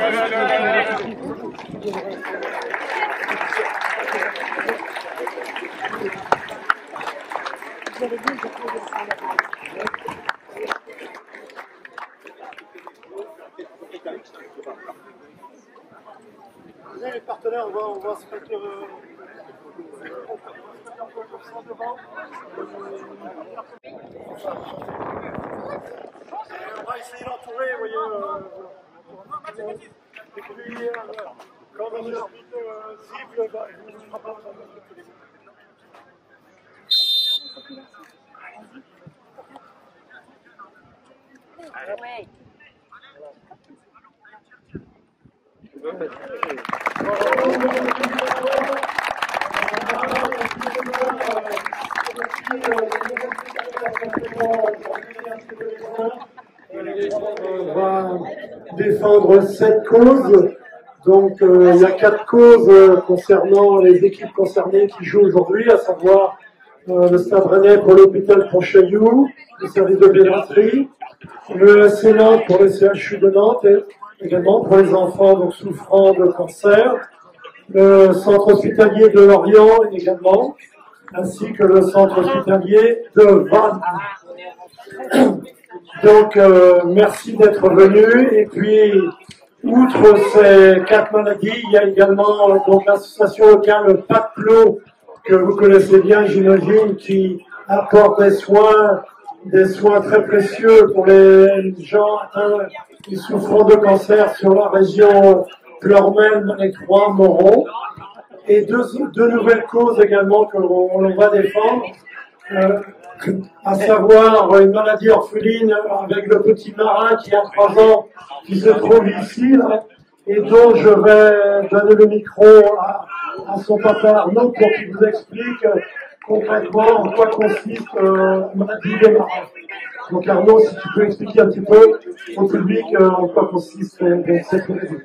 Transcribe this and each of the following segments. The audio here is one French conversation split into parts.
Les partenaires, on va se mettre devant. On va essayer d'entourer, vous voyez. Et puis, quand on est cible, il ne sera pas besoin de Ouais. On va défendre 7 causes. Donc il y a 4 causes concernant les équipes concernées qui jouent aujourd'hui, à savoir le Stade Rennais pour l'hôpital Pontchaillou, le service de pédiatrie, le SC pour le CHU de Nantes et également pour les enfants donc souffrant de cancer, le centre hospitalier de Lorient également, ainsi que le centre hospitalier de Vannes. Donc merci d'être venus. Et puis outre ces 4 maladies, il y a également donc l'association locale PACLO que vous connaissez bien, j'imagine, qui apporte des soins très précieux pour les gens atteints et souffrant de cancer sur la région Pleurmel et Troyes-Moron. Et deux nouvelles causes également que l'on va défendre, à savoir une maladie orpheline avec le petit Marin qui a 3 ans, qui se trouve ici, là, et dont je vais donner le micro à son papa Arnaud pour qu'il vous explique concrètement en quoi consiste la maladie de Marin. Donc Arnaud, si tu peux expliquer un petit peu au public en quoi consiste cette maladie.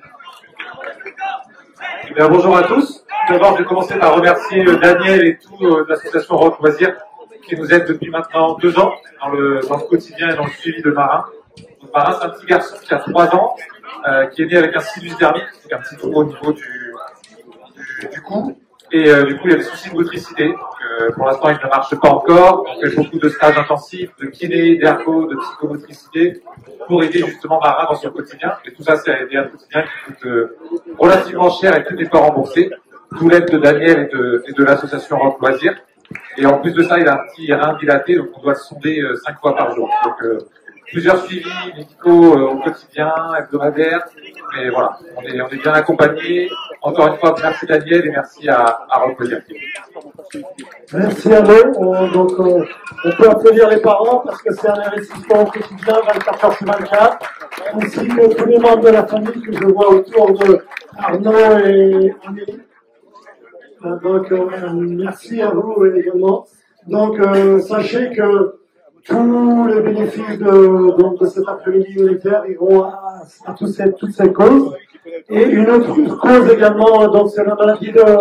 Eh bien, bonjour à tous. Tout d'abord, je vais commencer par remercier Daniel et tout l'association Rock Loisirs qui nous aide depuis maintenant 2 ans dans le quotidien et dans le suivi de Marin. Donc, Marin, c'est un petit garçon qui a 3 ans, qui est né avec un sinus dermique, donc un petit trou au niveau du cou. Et du coup, il y a des soucis de motricité. Donc, pour l'instant, il ne marche pas encore. On fait beaucoup de stages intensifs, de kiné, d'ergo, de psychomotricité pour aider justement Marin dans son quotidien. Et tout ça, c'est à aider un quotidien qui coûte relativement cher et qui n'est pas remboursé. D'où l'aide de Daniel et de l'association Rock Loisirs. Et en plus de ça, il a un petit rein dilaté, donc on doit le sonder 5 fois par jour. Donc plusieurs suivis médicaux au quotidien, hebdomadaires. Mais voilà, on est bien accompagnés. Encore une fois, merci Daniel et merci à Rock Loisirs. Merci à vous. Donc on peut applaudir les parents parce que c'est un investissement au quotidien, 24 heures sur 24, ainsi que tous les membres de la famille que je vois autour de Arnaud et Amélie. Donc merci à vous également. Donc sachez que tous les bénéfices de cet après-midi militaire iront à toutes ces causes. Et une autre cause également, donc c'est la maladie de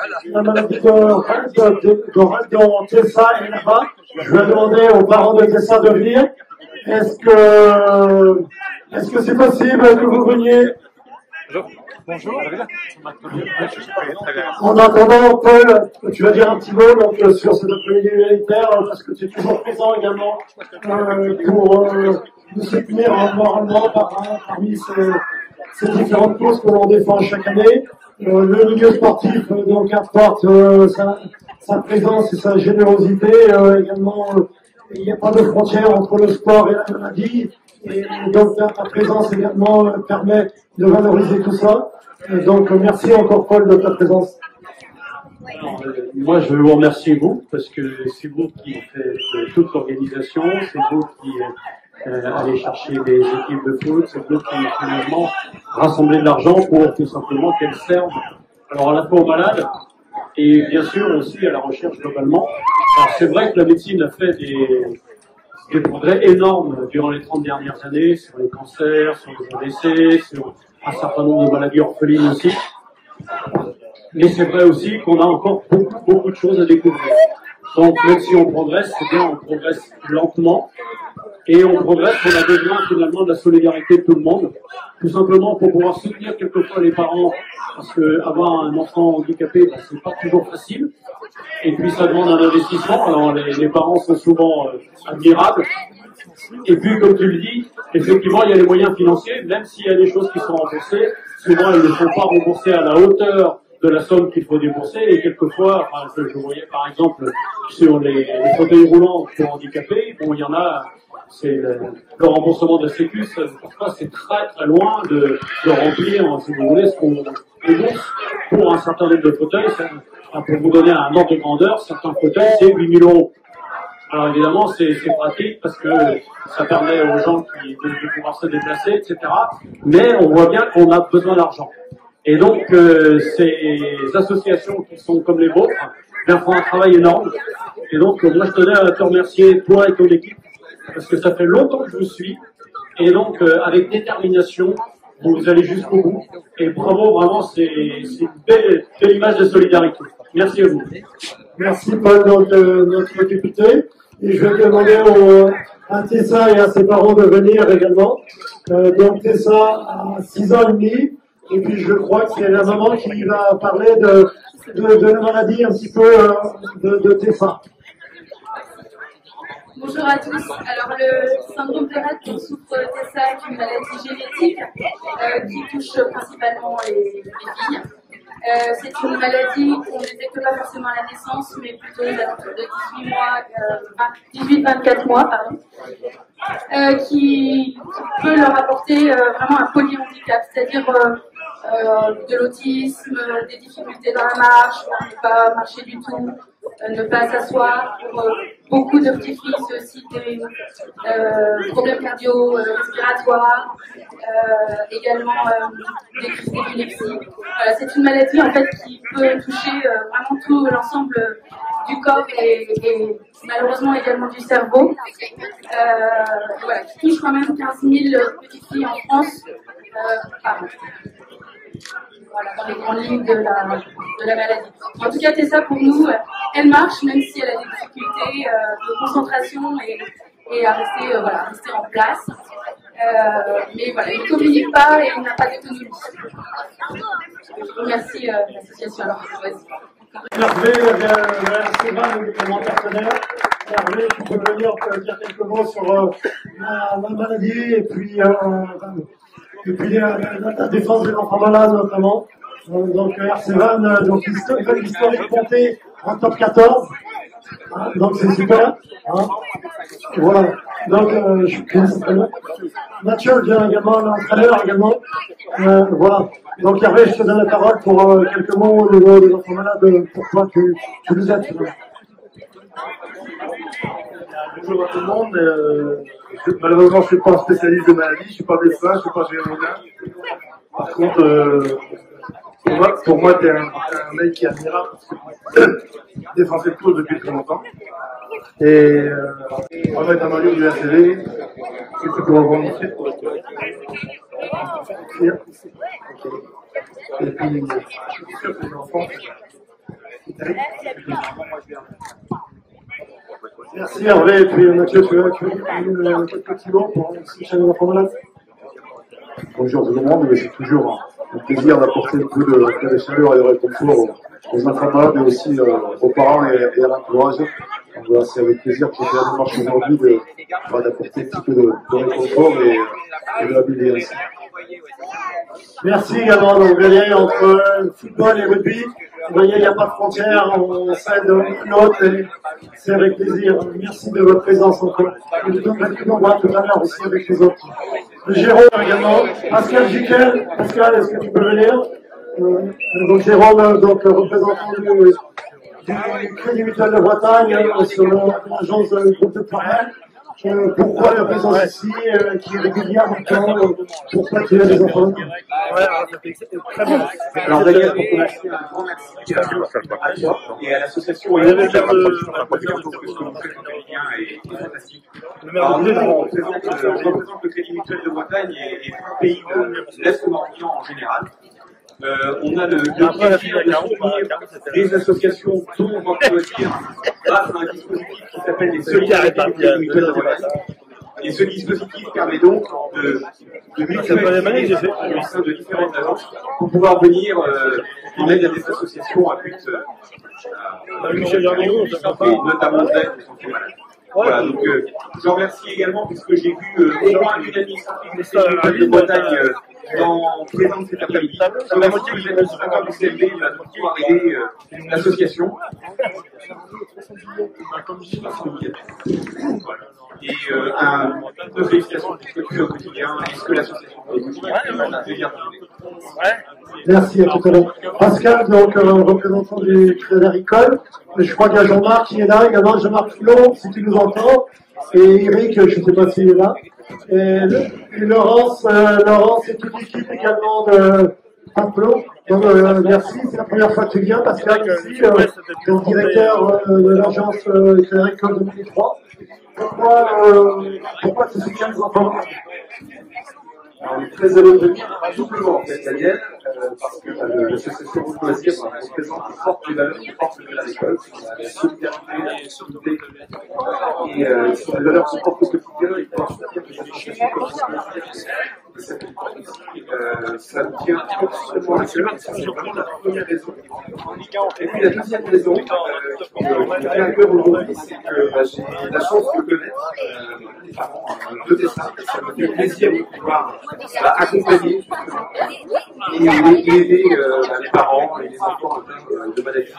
dont Tessa est là-bas. Je vais demander aux parents de Tessa de venir. Est-ce que c'est possible que vous veniez? Bonjour. En attendant, Paul, tu vas dire un petit mot donc, sur cet après-midi militaire, parce que tu es toujours présent également pour nous soutenir moralement parmi ces différentes causes que l'on défend chaque année. Le milieu sportif donc apporte sa présence et sa générosité. Également, il n'y a pas de frontière entre le sport et la maladie. Et donc ta présence également permet de valoriser tout ça. Donc merci encore Paul de ta présence. Alors, moi je veux vous remercier vous, parce que c'est vous qui faites toute l'organisation, c'est vous qui allez chercher des équipes de foot, c'est vous qui finalement rassemblez de l'argent pour tout simplement qu'elles servent alors à la fois aux malades et bien sûr aussi à la recherche globalement. Alors c'est vrai que la médecine a fait des progrès énormes durant les 30 dernières années sur les cancers, sur les AVC, sur un certain nombre de maladies orphelines aussi. Mais c'est vrai aussi qu'on a encore beaucoup de choses à découvrir. Donc même si on progresse, c'est bien, on progresse lentement. Et on progresse, on a besoin finalement de la solidarité de tout le monde, tout simplement pour pouvoir soutenir quelquefois les parents, parce que avoir un enfant handicapé, ben, c'est pas toujours facile. Et puis ça demande un investissement. Alors les parents sont souvent admirables. Et puis comme tu le dis, effectivement il y a les moyens financiers, même s'il y a des choses qui sont remboursées, souvent elles ne sont pas remboursées à la hauteur de la somme qu'il faut débourser. Et quelquefois, enfin, je voyais par exemple sur les fauteuils roulants pour handicapés, bon il y en a. C'est le remboursement de la Sécu, parfois c'est très très loin de remplir, si vous voulez, ce qu'on débourse pour un certain nombre de fauteuils. Pour vous donner un ordre de grandeur, certains fauteuils c'est 8 000 €. Alors évidemment c'est pratique parce que ça permet aux gens de pouvoir se déplacer, etc. Mais on voit bien qu'on a besoin d'argent. Et donc ces associations qui sont comme les vôtres font un travail énorme. Et donc moi je tenais à te remercier, toi et ton équipe, parce que ça fait longtemps que je vous suis, et donc avec détermination, vous allez jusqu'au bout, et bravo, vraiment, c'est une belle image de solidarité. Merci à vous. Merci Paul, donc, notre député, et je vais demander à Tessa et à ses parents de venir également. Donc Tessa a 6 ans et demi, et puis je crois que c'est la maman qui va parler de la maladie un petit peu de Tessa. Bonjour à tous. Alors le syndrome de Rett dont souffre Tessa est une maladie génétique qui touche principalement les filles. C'est une maladie qu'on ne détecte pas forcément à la naissance, mais plutôt aux alentours de 18-24 mois, qui peut leur apporter vraiment un polyhandicap, c'est-à-dire de l'autisme, des difficultés dans la marche, ne pas marcher du tout, ne pas s'asseoir. Pour beaucoup de petites filles, c'est aussi des problèmes cardio-respiratoires, également des crises d'épilepsie. Voilà, c'est une maladie en fait qui peut toucher vraiment tout l'ensemble du corps et malheureusement également du cerveau. Voilà, qui touche quand même 15 000 petites filles en France par an. Voilà, dans les grandes lignes de la maladie. En tout cas, Tessa, pour nous, elle marche, même si elle a des difficultés de concentration et à rester en place. Mais voilà, il ne communique pas et il n'a pas d'autonomie. Merci l'association. Alors, Hervé, c'est mon partenaire. Hervé, tu peux venir dire quelques mots sur la maladie et puis la défense des enfants malades notamment. Donc RC-Van, donc l'historique montée en top 14. Donc c'est super. Voilà. Donc Mathieu vient également, l'entraîneur également. Voilà. Donc Hervé, je te donne la parole pour quelques mots au niveau des enfants malades. Pourquoi tu nous aides. Bonjour à tout le monde. Malheureusement, je ne suis pas un spécialiste de maladie, je ne suis pas médecin, je ne suis pas géologien. Par contre, pour moi, tu es un mec qui est admirable parce que tu défends cette cause depuis très longtemps. Et on va être un maillot du RCV, c'est ce qu'on va revendiquer pour être fier. Et puis, je suis sûr que les enfants, Merci Hervé, et puis Mathieu, tu veux dire quelques petits mots pour les enfants malades. Bonjour tout le monde, mais c'est toujours un plaisir d'apporter un peu de chaleur et de réconfort aux enfants malades, mais aussi aux parents et à l'entourage. Donc voilà, c'est avec plaisir que j'ai fait la démarche aujourd'hui d'apporter un petit peu de réconfort et de la bienveillance. Merci également. Donc, vous voyez, entre football et rugby, vous voyez, il n'y a pas de frontières, on s'aide l'autre et c'est avec plaisir. Merci de votre présence encore. Et de on voit tout à l'heure aussi avec les autres. Jérôme également. Pascal Jiquel. Pascal, est-ce que tu peux venir? Donc Jérôme, donc représentant du Crédit Mutuel de Bretagne sur l'agence de groupe de travail. Pourquoi la présence ici, qui est régulière maintenant, pourquoi tu as des enfants? Alors Daniel, pour commencer, un grand merci à toi et à l'association. Le lien est fantastique. Alors nous, on représente le Crédit Mutuel de Bretagne et tout le pays de l'Est Morbihan en général. On a le plaisir de soutenir des associations dont votre loisir grâce à un dispositif qui s'appelle les solidarités du Crédit Mutuel de Bretagne. Et ce dispositif permet donc de mutualiser au sein de différentes agences pour pouvoir venir en aide à des associations à but notamment d'aide aux santé malades. Voilà, donc je remercie également puisque j'ai vu au moins une administratrice de Bretagne présente cet après-midi. Je remercie les administrateurs du CLB de pouvoir aider l'association. Voilà. Et de félicitations pour ce que tu fais au quotidien et ce que l'association fait au quotidien. Merci, à tout à l'heure. Pascal, donc représentant du Crédit Agricole. Je crois qu'il y a Jean-Marc qui est là, également Jean-Marc Foulon, si tu nous entends. Et Eric, je ne sais pas s'il est là. Et Laurence et toute l'équipe également de Pablo. Donc, merci, c'est la première fois que tu viens, Pascal, ici, le directeur de l'agence Crédit Agricole 2003. Pourquoi tu soutiens les enfants? On est très heureux de venir, doublement en fait, Daniel, parce que l'association Vous Loisir représente et porte les valeurs qui portent de l'école, la solidarité, la solidité, et sur les valeurs qui portent au quotidien et qui portent des associations comme ça nous tient absolument à cœur. C'est vraiment la première raison. Et puis la deuxième raison qui me tient à cœur aujourd'hui, c'est que j'ai la chance de connaître les parents de Tessin. Ça me fait plaisir de pouvoir accompagner et aider les parents et les enfants atteints de maladies.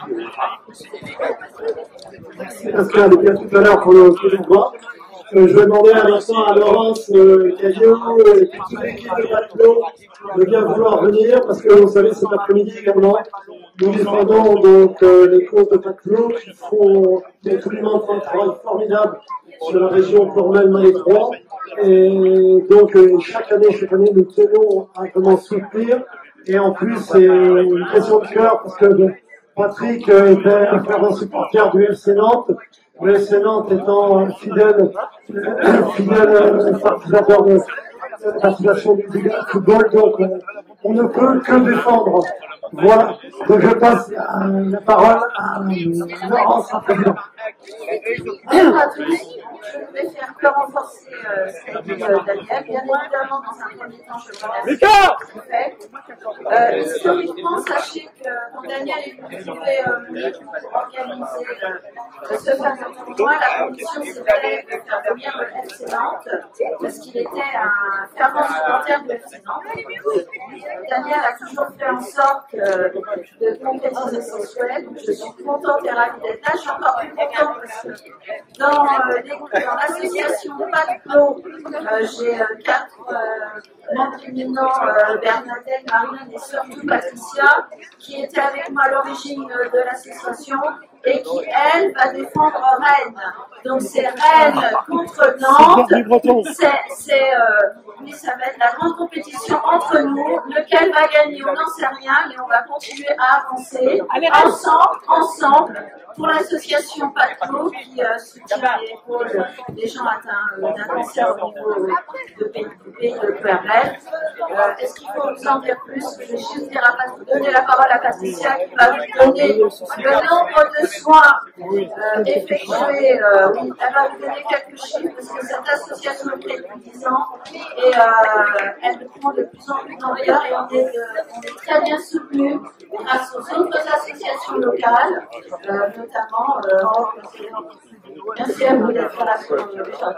Merci Pascal, et bien tout à l'heure pour le voix. Je vais demander à l'instant à Laurence Caillot et toute l'équipe de Pablo de bien vouloir venir parce que vous savez cet après-midi également nous défendons donc les causes de Pablo qui font absolument un travail formidable sur la région Plourmel-Malétroit et donc chaque année nous tenons à comment soutenir et en plus c'est une question de cœur parce que Patrick était un fervent supporter du FC Nantes. Le FC Nantes étant un fidèle participateur de la participation du football, donc on ne peut que défendre. Voilà, donc je passe la parole à Laurence, la présidente. Bonjour à tous. Je vais faire que renforcer ce qu'a dit Daniel. Bien évidemment, dans un premier temps, je remercie ce qu'il fait. Historiquement, sachez que quand Daniel est venu pour organiser ce fameux tournoi, la condition c'était de faire venir le FC Nantes, parce qu'il était un fervent supporter du FC Nantes. Daniel a toujours fait en sorte de concrétiser ses souhaits, donc je suis contente et ravie d'être là. Je suis encore plus contente parce que dans l'association Pablo, j'ai 4 membres éminents, Bernadette, Marine et surtout Patricia, qui étaient avec moi à l'origine de l'association et qui, elle, va défendre Rennes. Donc c'est Rennes contre Nantes. Oui, ça va être la grande compétition entre nous. Lequel va gagner, on n'en sait rien, mais on va continuer à avancer ensemble pour l'association Pablo qui soutient les gens atteints d'un cancer au niveau du pays de Plourmel. Est-ce qu'il faut vous en dire plus? Je vais juste donner la parole à Patricia qui va vous donner le nombre de soins effectués. Oui, elle va vous donner quelques chiffres parce que cette association est créée depuis 10 ans et elle prend de plus en plus d'ampleur et on est très bien soutenus grâce aux autres associations locales, notamment merci à vous d'être là sur le chat.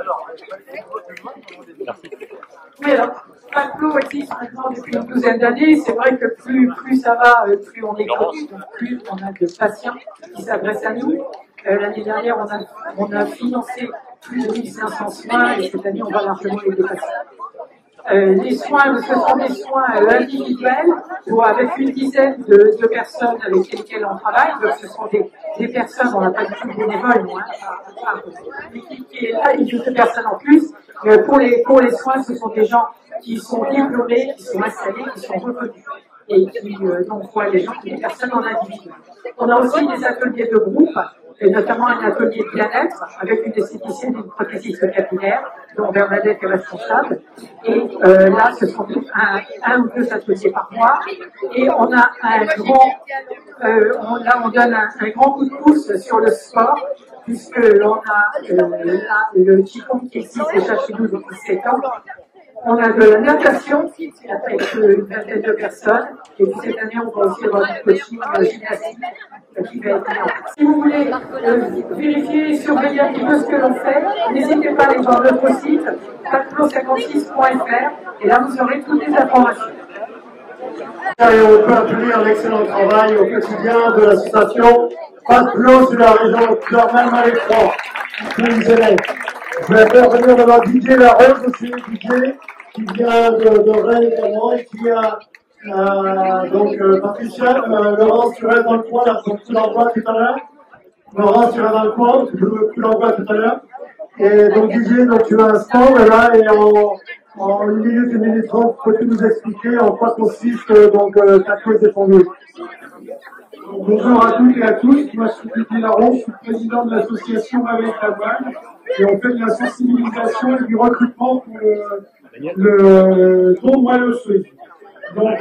Oui, alors, Pablo existe maintenant depuis une douzaine d'années. C'est vrai que plus ça va, plus on est connu, donc plus on a de patients qui s'adressent à nous. L'année dernière, on a financé plus de 1500 soins et cette année, on va largement les dépasser. Les soins, ce sont des soins individuels avec une dizaine de personnes avec lesquelles on travaille. Donc ce sont des personnes, on n'a pas du tout de bénévoles, l'équipe qui est là, il y a 2 personnes en plus. Pour les soins, ce sont des gens qui sont diplômés, qui sont installés, qui sont reconnus. et qui donc voient les gens, les personnes en individu. On a aussi des ateliers de groupe, et notamment un atelier de bien-être avec une esthéticienne et une prothésiste capillaire dont Bernadette est responsable. Et là, ce sont un ou deux ateliers par mois. Et on a un grand, on donne un grand coup de pouce sur le sport, puisque l'on a le Qigong qui existe déjà chez nous depuis 7 ans. On a de la natation avec une vingtaine de personnes. Et puis cette année, on va aussi avoir du coaching gymnastique qui va être mis en place. Si vous voulez vérifier et surveiller un petit peu ce que l'on fait, n'hésitez pas à aller voir notre site, patplo56.fr, et là vous aurez toutes les informations. Et on peut appeler un excellent travail au quotidien de l'association Patplo sur la région Clermont-Malais-Croix. Je vais faire venir d'abord Didier Larose aussi, Didier, qui vient de Rennes également et qui a donc Patricia, Laurence, tu restes dans le coin, là, tu l'envoies tout à l'heure. Laurence, tu restes dans le coin, tu l'envoies tout à l'heure. Et donc Didier, donc tu as un stand là et en 1 minute 30, peux-tu nous expliquer en quoi consiste donc ta cause défendue? Bonjour à toutes et à tous, moi je suis Didier Laron, je suis président de l'association Avec la Voile et on fait de la sensibilisation et du recrutement pour le don de moelle osseuse. Donc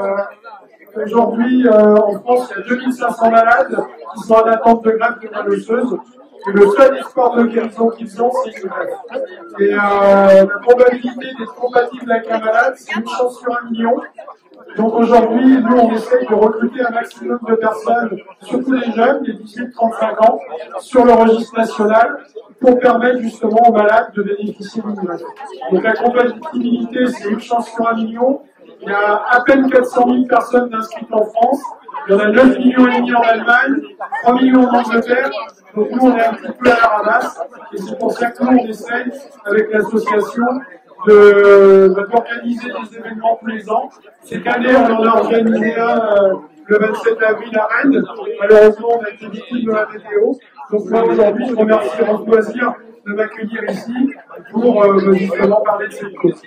aujourd'hui en France il y a 2500 malades qui sont en attente de greffe de moelle osseuse et le seul espoir de guérison qu'ils ont c'est une greffe. Et la probabilité d'être compatible avec un malade c'est une chance sur 1 million. Donc aujourd'hui, nous, on essaye de recruter un maximum de personnes, surtout les jeunes, les 18-35 ans, sur le registre national, pour permettre justement aux malades de bénéficier d'une greffe. Donc la compatibilité, c'est une chance sur 1 million. Il y a à peine 400 000 personnes inscrites en France. Il y en a 9,5 millions en Allemagne, 3 millions en Angleterre. Donc nous, on est un petit peu à la ramasse. Et c'est pour ça que nous, on essaye, avec l'association, d'organiser des événements tous les ans. Cette année, on en a organisé un le 27 avril à Rennes. Malheureusement, on a été victime de la météo. Donc moi, aujourd'hui, je remercie Rose Loisir de m'accueillir ici pour justement parler de cette cause.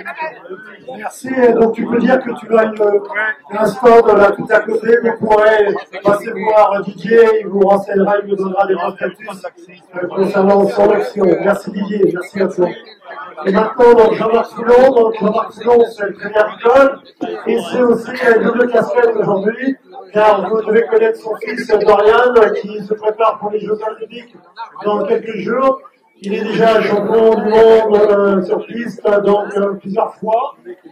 Merci. Donc tu peux dire que tu as un stand là tout à côté. Vous pourrez passer voir Didier, il vous renseignera, il vous donnera des prospectus concernant son action. Merci Didier, merci à toi. Et maintenant, donc Jean-Marc Foulon. Donc Jean-Marc Foulon, c'est le traîneur d'école et c'est aussi une double casquette aujourd'hui, car vous devez connaître son fils Dorian qui se prépare pour les Jeux Olympiques dans quelques jours. Il est déjà champion du monde sur piste, donc plusieurs fois,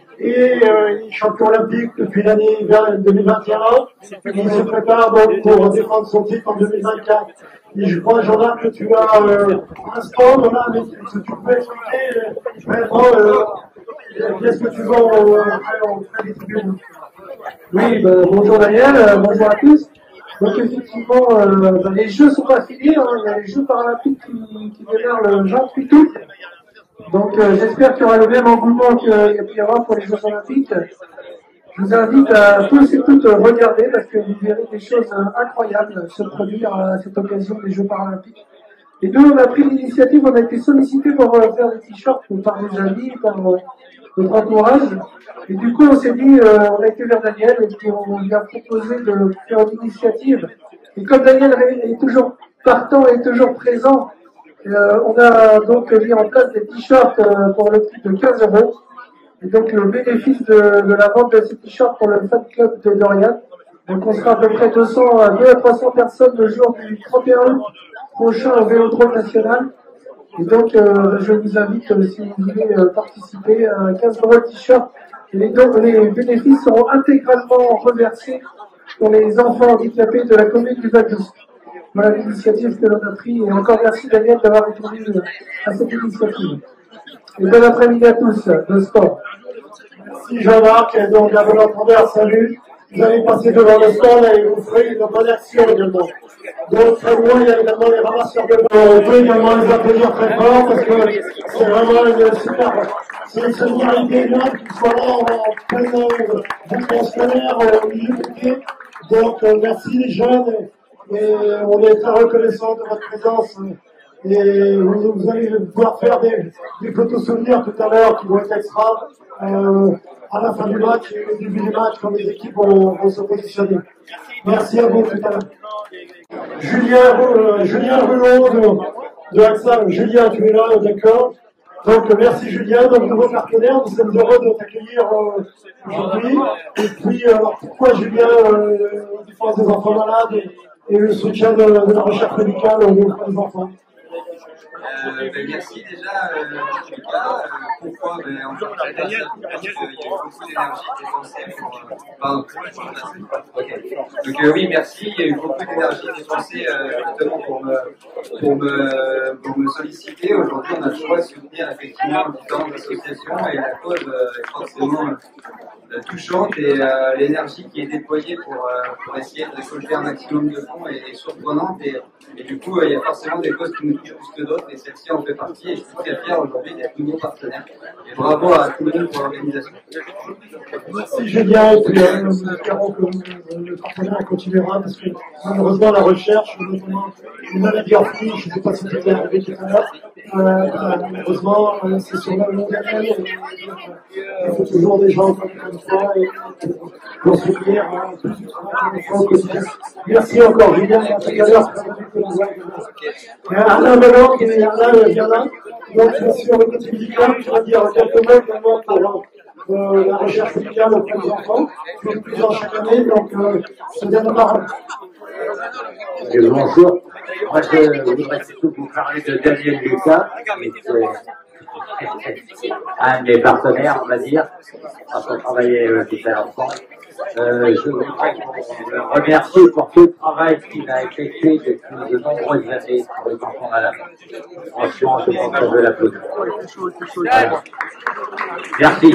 et il est champion olympique depuis l'année 2021. Il se prépare donc pour défendre son titre en 2024. Et je crois, Jean-Marc, que tu as un stand là, mais tu peux expliquer vraiment qu'est-ce que tu vois en fait des tribunes. Oui, bonjour Daniel, bonjour à tous. Donc effectivement, les Jeux sont pas finis, hein, il y a les Jeux paralympiques qui démarrent le 28 août. Donc j'espère qu'il y aura le même engouement qu'il y a pu y avoir pour les Jeux olympiques. Je vous invite à tous et toutes regarder parce que vous verrez des choses incroyables se produire à cette occasion des Jeux paralympiques. Et nous, on a pris l'initiative, on a été sollicité pour faire des t-shirts par des amis, par notre entourage. Et du coup, on s'est dit, on a été vers Daniel et puis on lui a proposé de faire une initiative. Et comme Daniel est toujours partant et toujours présent, on a donc mis en place des t-shirts pour le prix de 15 €. Et donc le bénéfice de la vente de ces t-shirts pour le fan club de Dorian. Donc on sera à peu près 200 à 200 à 300 personnes le jour du 31 août prochain au Vélodrome National. Et donc je vous invite, si vous voulez participer, à 15 € le t-shirt. Les bénéfices seront intégralement reversés pour les enfants handicapés de la commune du Val-d'Oust. Voilà l'initiative que l'on a prise. Et encore merci Daniel d'avoir répondu à cette initiative. Et bon après-midi à tous de sport. Merci Jean-Marc, et donc à bon entendeur, salut. Vous allez passer devant le stand et vous ferez une bonne action également. Donc très loin, il y a également les ramasseurs de balles. On peut également les applaudir très fort parce que c'est vraiment une super. C'est une solidarité là qui soit là en plein bouton scolaire au milieu du pied. Donc merci les jeunes et on est très reconnaissants de votre présence. Et vous allez pouvoir faire des photos souvenirs tout à l'heure qui vont être extra à la fin du match et au début du match quand les équipes vont se positionner. Merci à vous tout à l'heure. Julien Rouault de AXA. Julien, tu es là, d'accord. Donc merci Julien, donc nouveau partenaire, nous sommes heureux de t'accueillir aujourd'hui. Et puis alors pourquoi Julien, la défense des enfants malades et le soutien de la recherche médicale aux des enfants? Merci déjà, Lucas. Pourquoi en fait, il y a eu beaucoup d'énergie dépensée Donc oui, merci. Il y a eu beaucoup d'énergie dépensée justement pour me solliciter. Aujourd'hui, on a le choix de soutenir effectivement différentes associations et la cause est forcément touchante et l'énergie qui est déployée pour essayer de récolter un maximum de fonds est surprenante et du coup il y a forcément des causes qui nous touchent plus que d'autres et celle-ci en fait partie et je suis très fier aujourd'hui d'être nouveau partenaire et bravo à tout le monde pour l'organisation. Merci Julien et puis nous espérons que le partenariat continuera parce que malheureusement la recherche, notamment les maladies orphelines, je ne sais pas si c'était arrivé tout à l'heure, malheureusement c'est sur la longue année, il faut toujours des gens comme ça et pour soutenir au quotidien. Merci encore Julien, à tout à l'heure. Alain Melon, il y en a. Donc sur le côté médical, tu vas dire quelques mots également pour la recherche médicale auprès des enfants. Tu fais plusieurs chaque année, donc c'est bien de parole. Bonjour. Moi, je voudrais surtout vous parler de Daniel Lucas, un de mes partenaires, on va dire, parce qu'on travaillait tout à l'enfant. Je voudrais le remercier pour tout le travail qu'il a effectué depuis de nombreuses années pour les enfants malades. Franchement, je pense que je veux l'applaudir. Merci.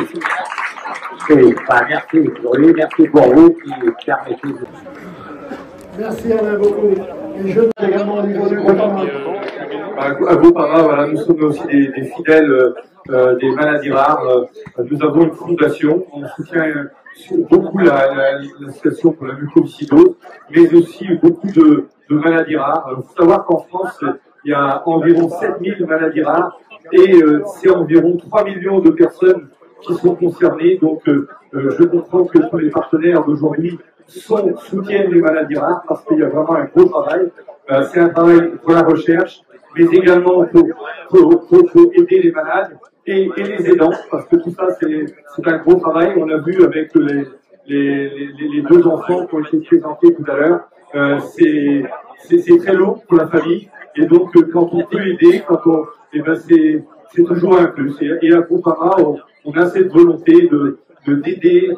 Merci pour lui, merci pour vous qui permettez de... Merci Alain beaucoup. Et je également au niveau du programme. À Groupama, voilà, nous sommes aussi des fidèles des maladies rares. Nous avons une fondation, on soutient beaucoup la situation pour la mucoviscidose, mais aussi beaucoup de maladies rares. Il faut savoir qu'en France, il y a environ 7000 maladies rares et c'est environ 3 millions de personnes qui sont concernées. Donc je comprends que tous les partenaires d'aujourd'hui soutiennent les maladies rares parce qu'il y a vraiment un gros travail. C'est un travail pour la recherche, mais également pour aider les malades et les aidants, parce que tout ça c'est un gros travail. On l'a vu avec les deux enfants qui ont été présentés tout à l'heure. C'est très lourd pour la famille, et donc quand on peut aider, c'est toujours un plus. Et à Groupama, on a cette volonté d'aider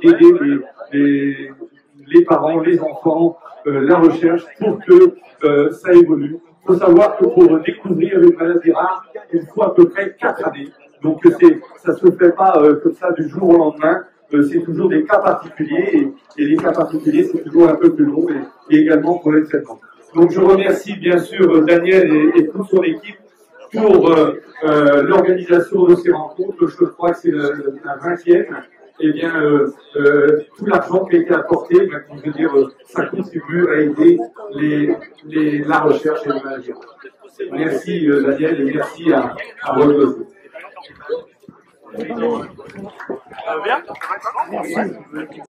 les parents, les enfants, la recherche pour que ça évolue. Il faut savoir que pour découvrir les maladies rares, il faut à peu près 4 années. Donc ça se fait pas comme ça du jour au lendemain. C'est toujours des cas particuliers et les cas particuliers c'est toujours un peu plus long et également pour les traitements. Donc je remercie bien sûr Daniel et toute son équipe pour l'organisation de ces rencontres. Je crois que c'est la 20e. Eh bien, tout l'argent qui a été apporté, je veux dire, ça contribue à aider la recherche et les maladies. Merci Daniel et merci à Rose. Bien.